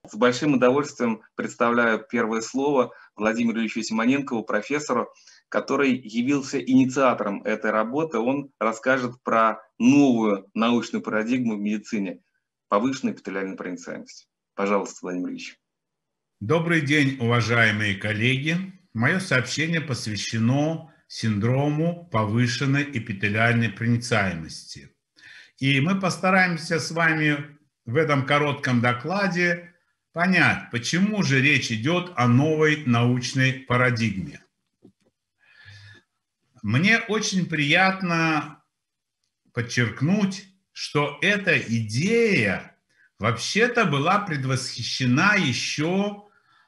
С большим удовольствием представляю первое слово Владимиру Ильичу Симоненкову, профессору, который явился инициатором этой работы. Он расскажет про новую научную парадигму в медицине – повышенной эпителиальной проницаемости. Пожалуйста, Владимир Ильич. Добрый день, уважаемые коллеги. Мое сообщение посвящено синдрому повышенной эпителиальной проницаемости. И мы постараемся с вами в этом коротком докладе понять, почему же речь идет о новой научной парадигме. Мне очень приятно подчеркнуть, что эта идея вообще-то была предвосхищена еще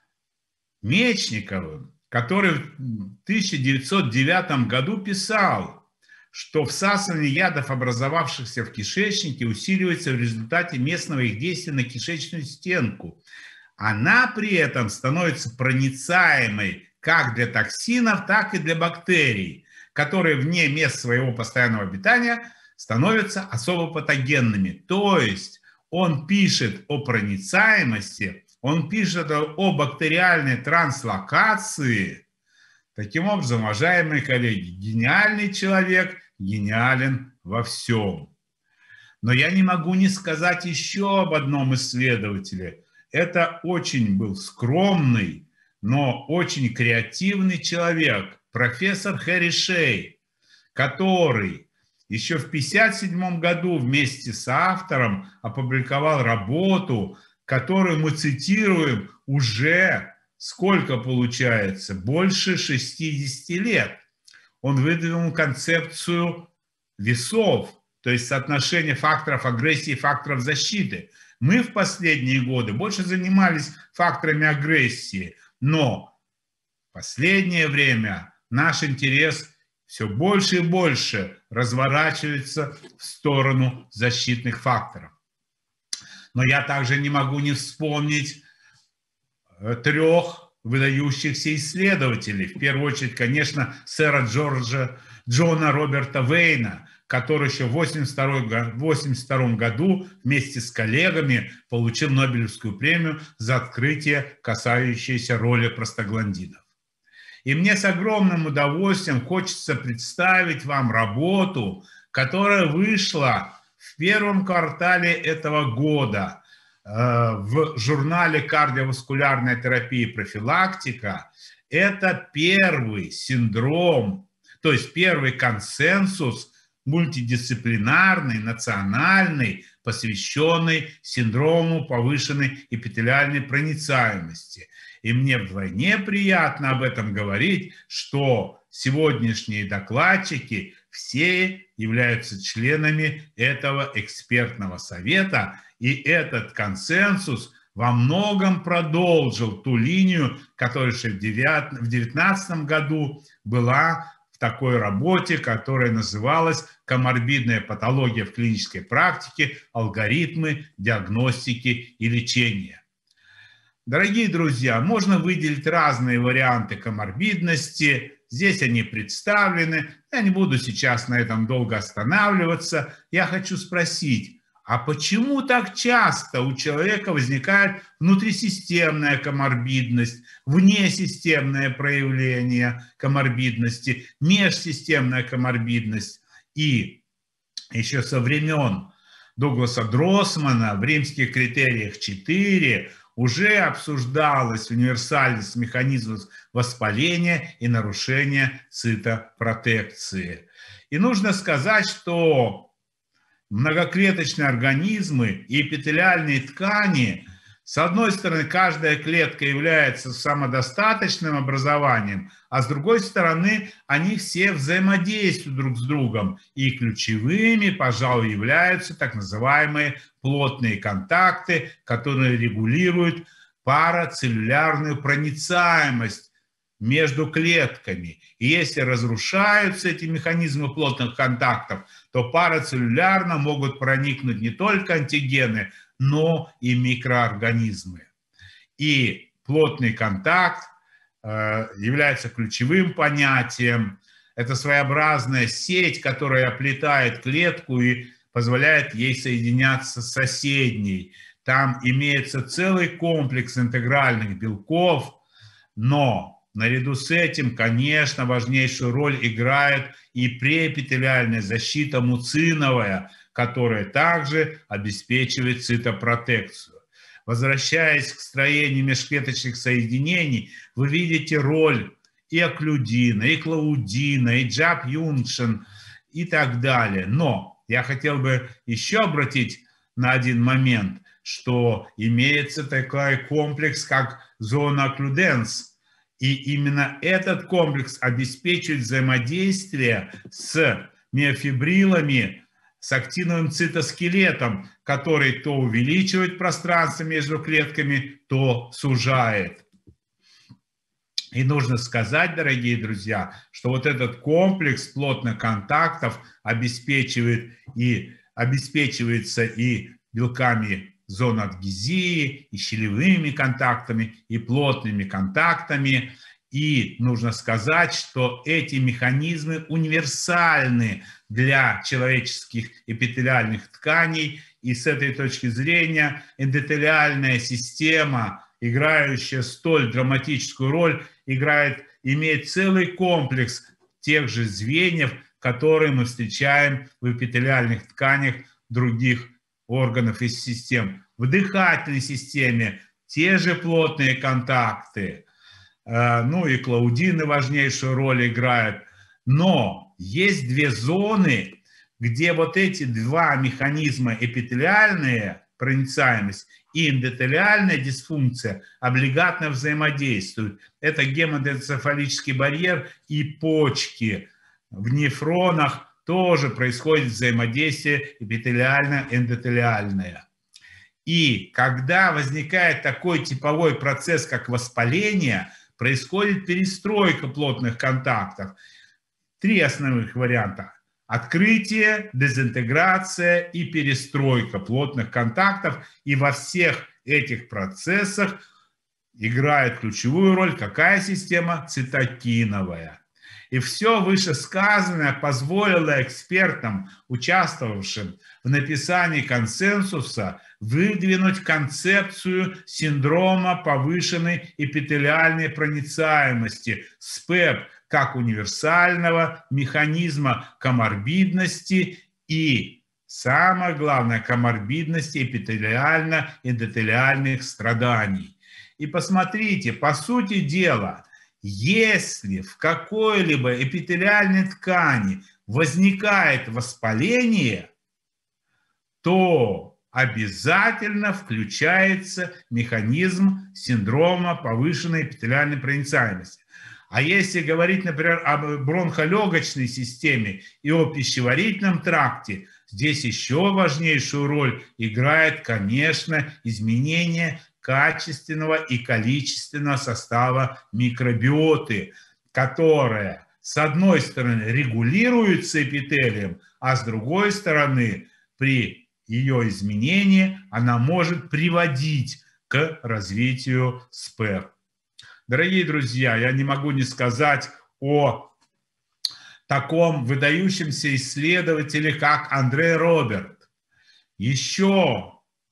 Мечниковым, который в 1909 году писал, что всасывание ядов, образовавшихся в кишечнике, усиливается в результате местного их действия на кишечную стенку. Она при этом становится проницаемой как для токсинов, так и для бактерий, которые вне мест своего постоянного обитания становятся особо патогенными. То есть он пишет о проницаемости, он пишет о бактериальной транслокации. Таким образом, уважаемые коллеги, гениальный человек гениален во всем. Но я не могу не сказать еще об одном исследователе. Это очень был скромный, но очень креативный человек, профессор Хэри Шей, который еще в 1957 году вместе с автором опубликовал работу, которую мы цитируем уже, сколько получается, больше 60 лет. Он выдвинул концепцию весов, то есть соотношение факторов агрессии и факторов защиты. Мы в последние годы больше занимались факторами агрессии, но в последнее время наш интерес все больше и больше разворачивается в сторону защитных факторов. Но я также не могу не вспомнить трех выдающихся исследователей. В первую очередь, конечно, сэра Джона Роберта Вейна, который еще в 1982 году вместе с коллегами получил Нобелевскую премию за открытие, касающееся роли простагландинов. И мне с огромным удовольствием хочется представить вам работу, которая вышла в первом квартале этого года в журнале «Кардиоваскулярная терапия и профилактика». Это первый синдром, то есть первый консенсус мультидисциплинарный, национальный, посвященный синдрому повышенной эпителиальной проницаемости. И мне вдвойне приятно об этом говорить, что сегодняшние докладчики все являются членами этого экспертного совета, и этот консенсус во многом продолжил ту линию, которая еще в 2019 году была в такой работе, которая называлась «Коморбидная патология в клинической практике. Алгоритмы диагностики и лечения». Дорогие друзья, можно выделить разные варианты коморбидности. Здесь они представлены. Я не буду сейчас на этом долго останавливаться. Я хочу спросить, а почему так часто у человека возникает внутрисистемная коморбидность, внесистемное проявление коморбидности, межсистемная коморбидность? И еще со времен Дугласа Дросмана в римских критериях 4 уже обсуждалась универсальность механизмов воспаления и нарушения цитопротекции. И нужно сказать, что многоклеточные организмы и эпителиальные ткани, с одной стороны, каждая клетка является самодостаточным образованием, а с другой стороны, они все взаимодействуют друг с другом. И ключевыми, пожалуй, являются так называемые плотные контакты, которые регулируют парацеллюлярную проницаемость между клетками. И если разрушаются эти механизмы плотных контактов, то парацеллюлярно могут проникнуть не только антигены, но и микроорганизмы. И плотный контакт является ключевым понятием. Это своеобразная сеть, которая оплетает клетку и позволяет ей соединяться с соседней. там имеется целый комплекс интегральных белков, но наряду с этим, конечно, важнейшую роль играет и преэпителиальная защита муциновая, которая также обеспечивает цитопротекцию. Возвращаясь к строению межклеточных соединений, вы видите роль и оклюдина, и клаудина, и джаб-юнкшен и так далее. Но я хотел бы еще обратить на один момент, что имеется такой комплекс, как зона оклюденс. И именно этот комплекс обеспечивает взаимодействие с миофибрилами, с актиновым цитоскелетом, который то увеличивает пространство между клетками, то сужает. И нужно сказать, дорогие друзья, что вот этот комплекс плотных контактов обеспечивается и белками зоны адгезии, и щелевыми контактами, и плотными контактами. И нужно сказать, что эти механизмы универсальны для человеческих эпителиальных тканей. И с этой точки зрения эндотелиальная система, играющая столь драматическую роль, имеет целый комплекс тех же звеньев, которые мы встречаем в эпителиальных тканях других органов и систем. В дыхательной системе те же плотные контакты, ну и клаудины важнейшую роль играют. Но есть две зоны, где вот эти два механизма, эпителиальная проницаемость и эндотелиальная дисфункция, облигатно взаимодействуют. Это гематоэнцефалический барьер и почки. В нефронах тоже происходит взаимодействие эпителиально-эндотелиальное. И когда возникает такой типовой процесс, как воспаление, происходит перестройка плотных контактов. Три основных варианта: открытие, дезинтеграция и перестройка плотных контактов. И во всех этих процессах играет ключевую роль какая система? Цитокиновая. И все вышесказанное позволило экспертам, участвовавшим в написании консенсуса, выдвинуть концепцию синдрома повышенной эпителиальной проницаемости, СПЭП, как универсального механизма коморбидности и, самое главное, коморбидности эпителиально-эндотелиальных страданий. И посмотрите, по сути дела, если в какой-либо эпителиальной ткани возникает воспаление, то обязательно включается механизм синдрома повышенной эпителиальной проницаемости. А если говорить, например, об бронхолегочной системе и о пищеварительном тракте, здесь еще важнейшую роль играет, конечно, изменение качественного и количественного состава микробиоты, которая, с одной стороны, регулируется эпителием, а с другой стороны, при ее изменении она может приводить к развитию СПЭП. Дорогие друзья, я не могу не сказать о таком выдающемся исследователе, как Андре Роберт. Еще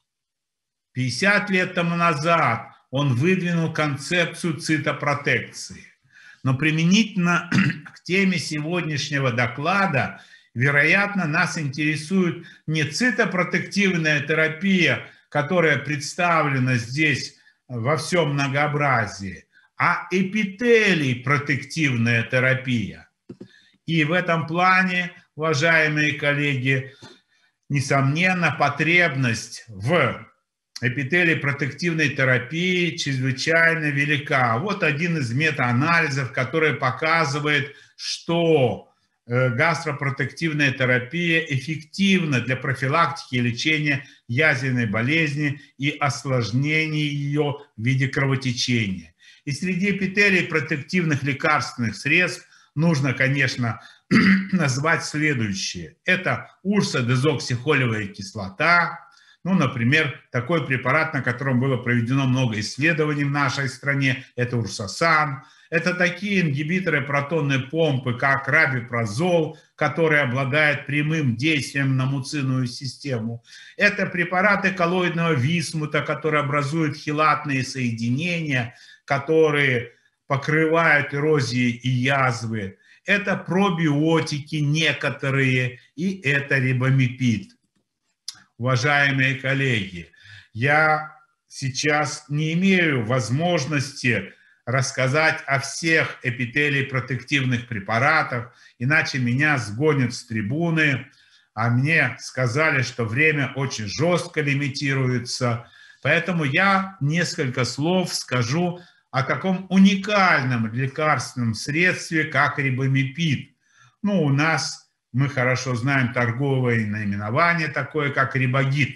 50 лет тому назад он выдвинул концепцию цитопротекции. Но применительно к теме сегодняшнего доклада, вероятно, нас интересует не цитопротективная терапия, которая представлена здесь во всем многообразии, а эпителий-протективная терапия. И в этом плане, уважаемые коллеги, несомненно, потребность в эпителий-протективной терапии чрезвычайно велика. Вот один из метаанализов, который показывает, что гастропротективная терапия эффективна для профилактики и лечения язвенной болезни и осложнений ее в виде кровотечения. И среди эпителий-протективных лекарственных средств нужно, конечно, назвать следующие. Это урсодезоксихолевая кислота, Ну, например, такой препарат, на котором было проведено много исследований в нашей стране, это урсасан. Это такие ингибиторы протонной помпы, как рабипрозол, который обладает прямым действием на муциновую систему. Это препараты коллоидного висмута, которые образуют хелатные соединения, которые покрывают эрозии и язвы. Это пробиотики некоторые, и это рибамипид. Уважаемые коллеги, я сейчас не имею возможности рассказать о всех эпителий-протективных препаратах, иначе меня сгонят с трибуны, а мне сказали, что время очень жестко лимитируется, поэтому я несколько слов скажу о таком уникальном лекарственном средстве, как рибамипид. Ну, у нас, мы хорошо знаем торговое наименование такое, как рибагид.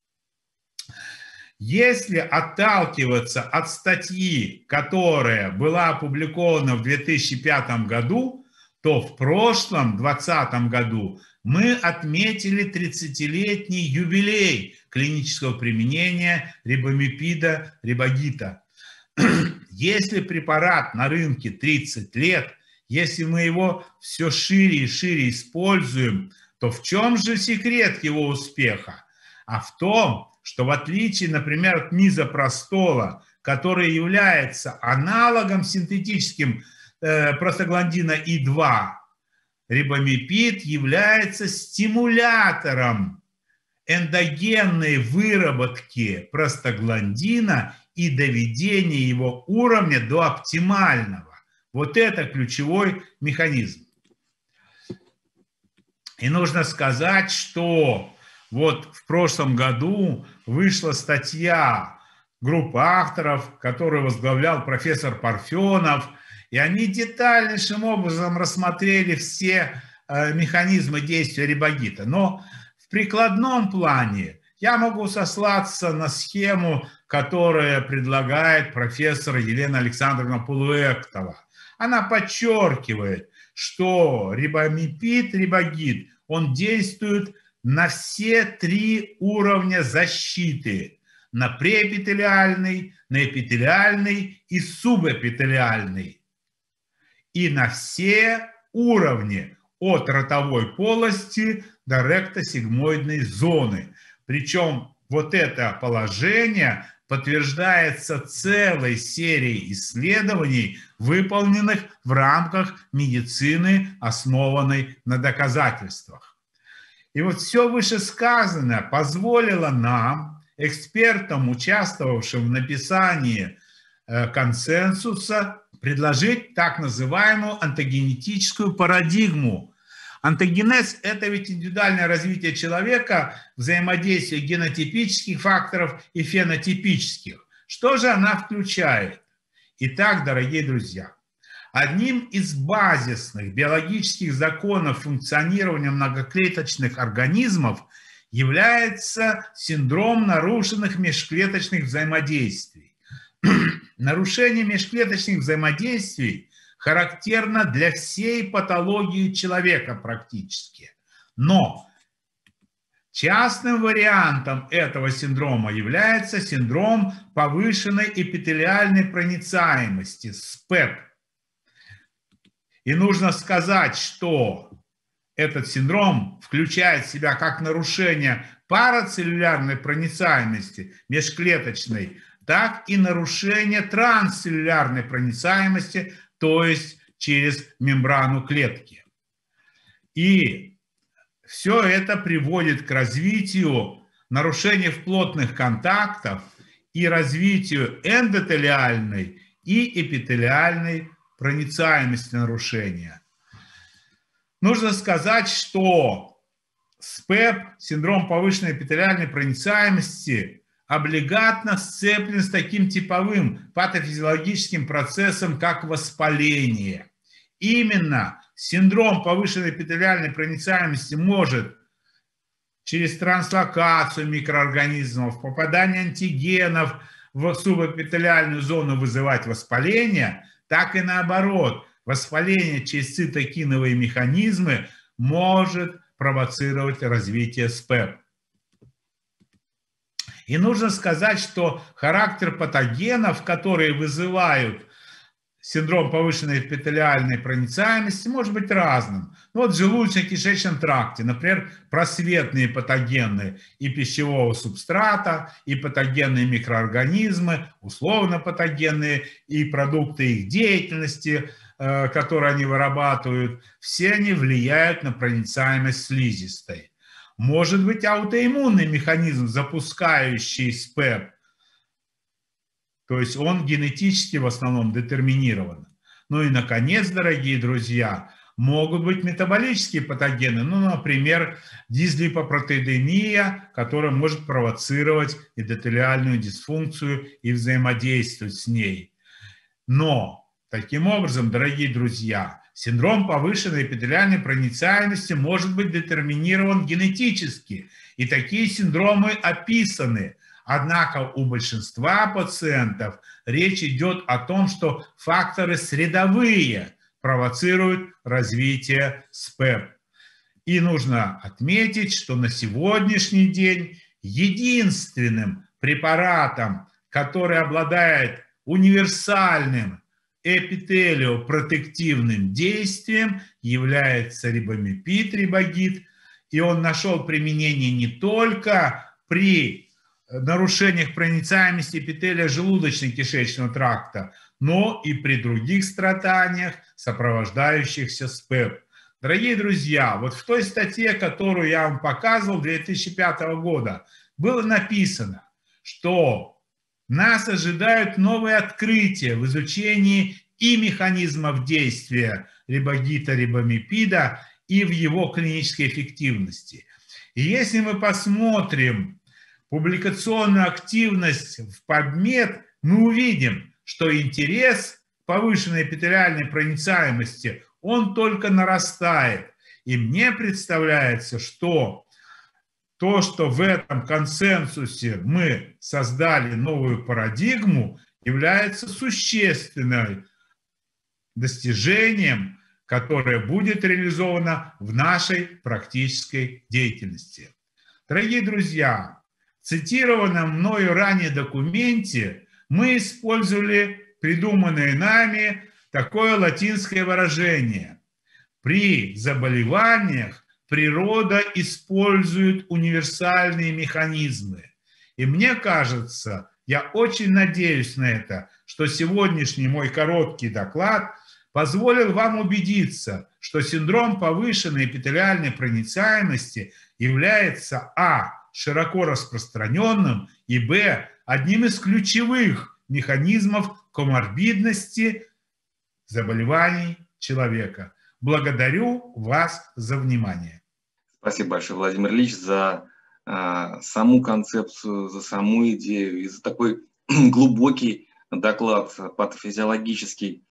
Если отталкиваться от статьи, которая была опубликована в 2005 году, то в прошлом, 2020 году, мы отметили 30-летний юбилей клинического применения рибамипида, рибагита. Если препарат на рынке 30 лет, если мы его все шире и шире используем, то в чем же секрет его успеха? А в том, что в отличие, например, от мизопростола, который является аналогом синтетическим простагландина И2, рибамипид является стимулятором эндогенной выработки простагландина и доведения его уровня до оптимального. Вот это ключевой механизм. И нужно сказать, что вот в прошлом году вышла статья группы авторов, которую возглавлял профессор Парфенов, и они детальнейшим образом рассмотрели все механизмы действия рибагита. Но в прикладном плане я могу сослаться на схему, которую предлагает профессор Елена Александровна Полуэктова. Она подчеркивает, что рибамипид, рибагид, он действует на все три уровня защиты: на преэпителиальный, на эпителиальный и субэпителиальный. И на все уровни от ротовой полости до ректосигмоидной зоны. Причем вот это положение подтверждается целой серией исследований, выполненных в рамках медицины, основанной на доказательствах. И вот все вышесказанное позволило нам, экспертам, участвовавшим в написании консенсуса, предложить так называемую онтогенетическую парадигму. Онтогенез – это ведь индивидуальное развитие человека, взаимодействие генотипических факторов и фенотипических. Что же она включает? Итак, дорогие друзья, одним из базисных биологических законов функционирования многоклеточных организмов является синдром нарушенных межклеточных взаимодействий. Нарушение межклеточных взаимодействий характерно для всей патологии человека практически. Но частным вариантом этого синдрома является синдром повышенной эпителиальной проницаемости, СПЭП. И нужно сказать, что этот синдром включает в себя как нарушение парацеллюлярной проницаемости межклеточной, так и нарушение трансцеллюлярной проницаемости, то есть через мембрану клетки. И все это приводит к развитию нарушений в плотных контактах и развитию эндотелиальной и эпителиальной проницаемости нарушения. Нужно сказать, что СПЭП, синдром повышенной эпителиальной проницаемости, облигатно сцеплен с таким типовым патофизиологическим процессом, как воспаление. Именно синдром повышенной эпителиальной проницаемости может через транслокацию микроорганизмов, попадание антигенов в субэпителиальную зону вызывать воспаление, так и наоборот. Воспаление через цитокиновые механизмы может провоцировать развитие СПЭП. И нужно сказать, что характер патогенов, которые вызывают синдром повышенной эпителиальной проницаемости, может быть разным. Ну, вот в желудочно-кишечном тракте, например, просветные патогены и пищевого субстрата, и патогенные микроорганизмы, условно патогенные, и продукты их деятельности, которые они вырабатывают, все они влияют на проницаемость слизистой. Может быть аутоиммунный механизм, запускающий СПЭП, то есть он генетически в основном детерминирован. Ну и, наконец, дорогие друзья, могут быть метаболические патогены, ну, например, дислипопротеидемия, которая может провоцировать эндотелиальную дисфункцию и взаимодействовать с ней. Но, таким образом, дорогие друзья, синдром повышенной эпителиальной проницаемости может быть детерминирован генетически, и такие синдромы описаны. Однако у большинства пациентов речь идет о том, что факторы средовые провоцируют развитие СПЭП. И нужно отметить, что на сегодняшний день единственным препаратом, который обладает универсальным эпителиопротективным действием, является рибамипид, рибагид, и он нашел применение не только при нарушениях проницаемости эпителия желудочно-кишечного тракта, но и при других страданиях, сопровождающихся СПЭП. Дорогие друзья, вот в той статье, которую я вам показывал 2005 года, было написано, что нас ожидают новые открытия в изучении и механизмов действия рибагита, рибамипида и в его клинической эффективности. И если мы посмотрим публикационную активность в PubMed, мы увидим, что интерес к повышенной эпителиальной проницаемости, он только нарастает. И мне представляется, что то, что в этом консенсусе мы создали новую парадигму, является существенным достижением, которое будет реализовано в нашей практической деятельности. Дорогие друзья, в цитированном мною ранее документе мы использовали придуманное нами такое латинское выражение. При заболеваниях природа использует универсальные механизмы. И мне кажется, я очень надеюсь на это, что сегодняшний мой короткий доклад позволил вам убедиться, что синдром повышенной эпителиальной проницаемости является широко распространенным, и одним из ключевых механизмов коморбидности заболеваний человека. Благодарю вас за внимание. Спасибо большое, Владимир Ильич, за саму концепцию, за саму идею и за такой глубокий доклад патофизиологический